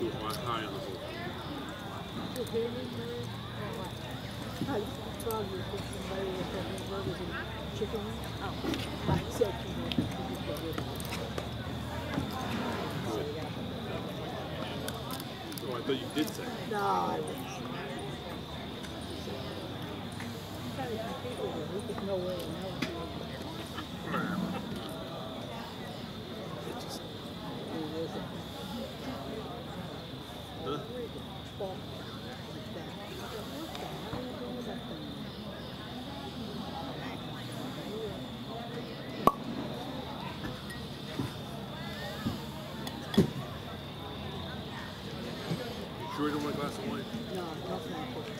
was high on the whole thing. I thought you were somebody with burgers and chicken. Oh, I said you know, Oh, I thought you did say. no, I didn't. I'm trying to compete with her. There's no way in hell she would. It just, it isn't. Huh? Well, like that. What the hell are you doing with that thing? You sure you don't want a glass of wine? No, no thank you.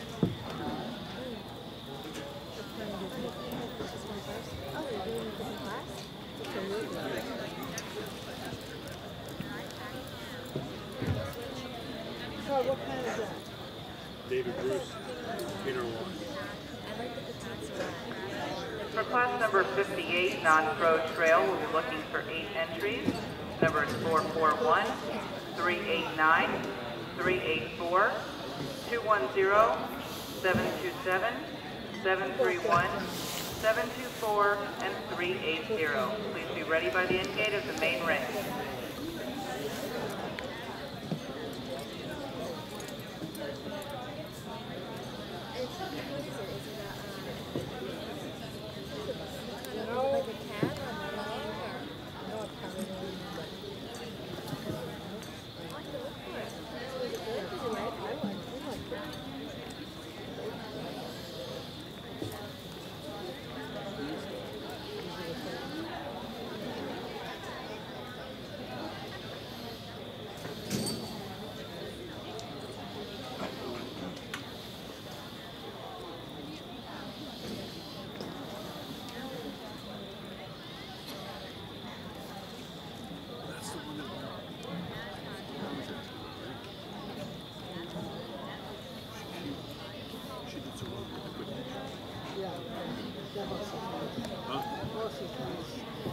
Oh, you're doing a different class? So what kind is that? David Bruce, Peter Walker. I like the petite one. For class number 58, non-pro trail, we'll be looking for 8 entries. Number is 441, 389, 384, 210, 727, 731, 724, and 380. Please be ready by the end gate of the main race. Like a cat or a dog or? No, it's coming in. I like to look for it. Is it good? Did you like it? I like it. That's the one that she did so well with the quick. Yeah, that was nice. Huh? That was nice.